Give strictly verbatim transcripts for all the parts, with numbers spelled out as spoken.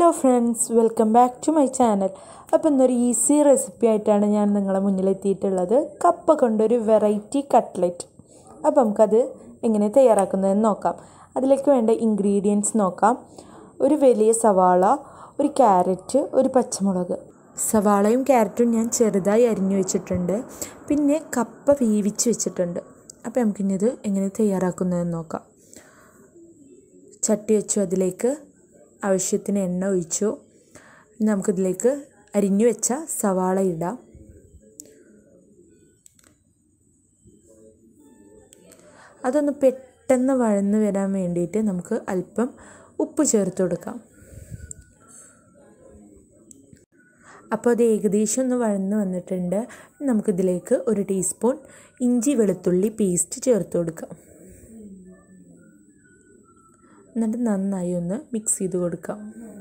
Hello friends, welcome back to my channel. അപ്പോൾ ഇന്നൊരു easy recipe ആയിട്ടാണ് ഞാൻ നിങ്ങളെ മുന്നിൽ എത്തിയിട്ടുള്ളത്. കപ്പ കൊണ്ടൊരു വെറൈറ്റി കട്ട്ലറ്റ്. അപ്പോൾ നമുക്കത് എങ്ങനെ തയ്യാറാക്കുന്നതെന്ന് നോക്കാം. അതിലേക്ക് വേണ്ട ഇൻഗ്രീഡിയൻസ് നോക്കാം. ഒരു വലിയ സവാള, ഒരു ക്യാരറ്റ്, ഒരു പച്ചമുളക്. സവാളയും ക്യാരറ്റും ഞാൻ ചെറുതായി അരിഞ്ഞു വെച്ചിട്ടുണ്ട്. പിന്നെ കപ്പ വേവിച്ച് വെച്ചിട്ടുണ്ട്. അപ്പോൾ നമുക്കിനി ഇത് എങ്ങനെ തയ്യാറാക്കുന്നതെന്ന് നോക്കാം. ചട്ടി വെച്ചു, അതിലേക്ക് ആവശ്യത്തിന് എണ്ണ ഒഴിച്ചു. നമുക്കിതിലേക്ക് അരിഞ്ഞു വെച്ച സവാള ഇടാം. അതൊന്ന് പെട്ടെന്ന് വഴന്ന് വരാൻ വേണ്ടിയിട്ട് നമുക്ക് അല്പം ഉപ്പ് ചേർത്ത് കൊടുക്കാം. അപ്പോൾ അത് ഏകദേശം ഒന്ന് വഴന്ന് വന്നിട്ടുണ്ട്. നമുക്കിതിലേക്ക് ഒരു ടീസ്പൂൺ ഇഞ്ചി വെളുത്തുള്ളി പേസ്റ്റ് ചേർത്ത് കൊടുക്കാം. എന്നിട്ട് നന്നായി ഒന്ന് മിക്സ് ചെയ്ത് കൊടുക്കാം.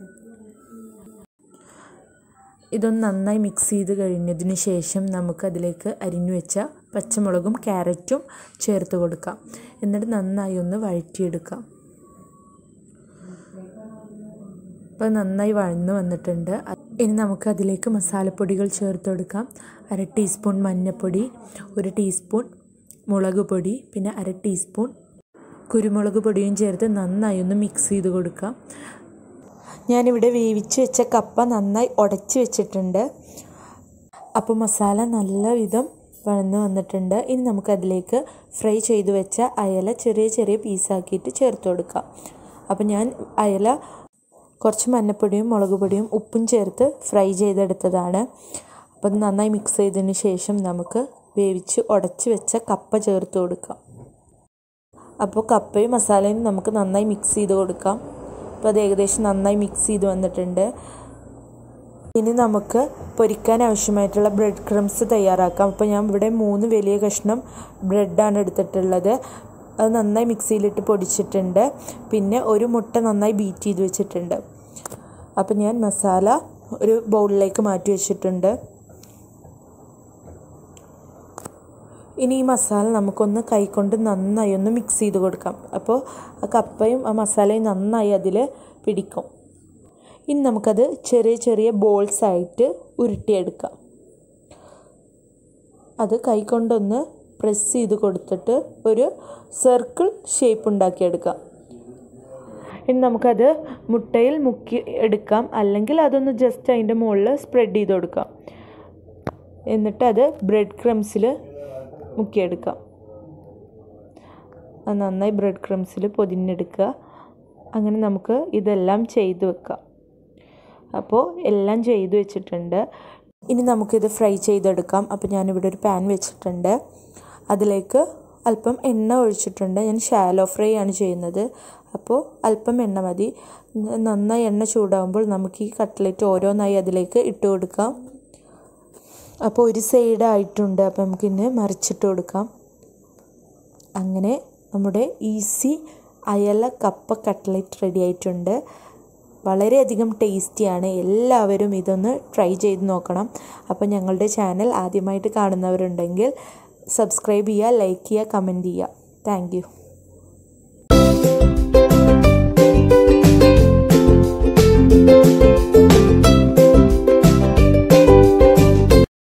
ഇതൊന്ന് നന്നായി മിക്സ് ചെയ്ത് കഴിഞ്ഞതിന് ശേഷം നമുക്കതിലേക്ക് അരിഞ്ഞു വെച്ച പച്ചമുളകും ക്യാരറ്റും ചേർത്ത് കൊടുക്കാം. എന്നിട്ട് നന്നായി ഒന്ന് വഴറ്റിയെടുക്കാം. അപ്പോൾ നന്നായി വഴന്ന് വന്നിട്ടുണ്ട്. ഇനി നമുക്കതിലേക്ക് മസാലപ്പൊടികൾ ചേർത്ത് കൊടുക്കാം. അര ടീസ്പൂൺ മഞ്ഞൾപ്പൊടി, ഒരു ടീസ്പൂൺ മുളക് പൊടി, പിന്നെ അര ടീസ്പൂൺ കുരുമുളക് പൊടിയും ചേർത്ത് നന്നായി ഒന്ന് മിക്സ് ചെയ്ത് കൊടുക്കാം. ഞാനിവിടെ വേവിച്ച് വെച്ച കപ്പ നന്നായി ഉടച്ച് വെച്ചിട്ടുണ്ട്. അപ്പോൾ മസാല നല്ല വിധം വഴന്ന് വന്നിട്ടുണ്ട്. ഇനി നമുക്കതിലേക്ക് ഫ്രൈ ചെയ്ത് വെച്ച അയല ചെറിയ ചെറിയ പീസാക്കിയിട്ട് ചേർത്ത് കൊടുക്കാം. അപ്പോൾ ഞാൻ അയല കുറച്ച് മഞ്ഞൾപ്പൊടിയും മുളക് പൊടിയും ഉപ്പും ചേർത്ത് ഫ്രൈ ചെയ്തെടുത്തതാണ്. അപ്പോൾ അത് നന്നായി മിക്സ് ചെയ്തതിന് ശേഷം നമുക്ക് വേവിച്ച് ഉടച്ച് വെച്ച കപ്പ ചേർത്ത് കൊടുക്കാം. അപ്പോൾ കപ്പയും മസാലയും നമുക്ക് നന്നായി മിക്സ് ചെയ്ത് കൊടുക്കാം. അപ്പോൾ അത് ഏകദേശം നന്നായി മിക്സ് ചെയ്ത് വന്നിട്ടുണ്ട്. ഇനി നമുക്ക് പൊരിക്കാൻ ആവശ്യമായിട്ടുള്ള ബ്രെഡ് ക്രംസ് തയ്യാറാക്കാം. അപ്പോൾ ഞാൻ ഇവിടെ മൂന്ന് വലിയ കഷ്ണം ബ്രെഡാണ് എടുത്തിട്ടുള്ളത്. അത് നന്നായി മിക്സിയിലിട്ട് പൊടിച്ചിട്ടുണ്ട്. പിന്നെ ഒരു മുട്ട നന്നായി ബീറ്റ് ചെയ്ത് വെച്ചിട്ടുണ്ട്. അപ്പോൾ ഞാൻ മസാല ഒരു ബൗളിലേക്ക് മാറ്റി വെച്ചിട്ടുണ്ട്. ഇനി ഈ മസാല നമുക്കൊന്ന് കൈകൊണ്ട് നന്നായി ഒന്ന് മിക്സ് ചെയ്ത് കൊടുക്കാം. അപ്പോൾ ആ കപ്പയും ആ മസാലയും നന്നായി അതിൽ പിടിക്കും. ഇനി നമുക്കത് ചെറിയ ചെറിയ ബോൾസ് ആയിട്ട് ഉരുട്ടിയെടുക്കാം. അത് കൈകൊണ്ടൊന്ന് പ്രസ് ചെയ്ത് കൊടുത്തിട്ട് ഒരു സർക്കിൾ ഷേപ്പ് ഉണ്ടാക്കിയെടുക്കാം. ഇനി നമുക്കത് മുട്ടയിൽ മുക്കി എടുക്കാം, അല്ലെങ്കിൽ അതൊന്ന് ജസ്റ്റ് അതിൻ്റെ മുകളിൽ സ്പ്രെഡ് ചെയ്ത് കൊടുക്കാം. എന്നിട്ട് അത് ബ്രെഡ് ക്രംസിൽ മുക്കിയെടുക്കാം. അത് നന്നായി ബ്രെഡ് ക്രംസിൽ പൊതിഞ്ഞെടുക്കുക. അങ്ങനെ നമുക്ക് ഇതെല്ലാം ചെയ്ത് വെക്കാം. അപ്പോൾ എല്ലാം ചെയ്ത് വെച്ചിട്ടുണ്ട്. ഇനി നമുക്കിത് ഫ്രൈ ചെയ്തെടുക്കാം. അപ്പോൾ ഞാനിവിടെ ഒരു പാൻ വെച്ചിട്ടുണ്ട്. അതിലേക്ക് അല്പം എണ്ണ ഒഴിച്ചിട്ടുണ്ട്. ഞാൻ ഷാലോ ഫ്രൈ ആണ് ചെയ്യുന്നത്. അപ്പോൾ അല്പം എണ്ണ മതി. നന്നായി എണ്ണ ചൂടാകുമ്പോൾ നമുക്ക് ഈ കട്ട്ലറ്റ് ഓരോന്നായി അതിലേക്ക് ഇട്ട് കൊടുക്കാം. അപ്പോൾ ഒരു സൈഡായിട്ടുണ്ട്. അപ്പോൾ നമുക്കിന്ന് മറിച്ചിട്ട് കൊടുക്കാം. അങ്ങനെ നമ്മുടെ ഈസി അയല കപ്പ കട്ട്ലറ്റ് റെഡി ആയിട്ടുണ്ട്. വളരെയധികം ടേസ്റ്റിയാണ്. എല്ലാവരും ഇതൊന്ന് ട്രൈ ചെയ്ത് നോക്കണം. അപ്പോൾ ഞങ്ങളുടെ ചാനൽ ആദ്യമായിട്ട് കാണുന്നവരുണ്ടെങ്കിൽ സബ്സ്ക്രൈബ് ചെയ്യുക, ലൈക്ക് ചെയ്യുക, കമൻറ്റ് ചെയ്യുക. Thank U.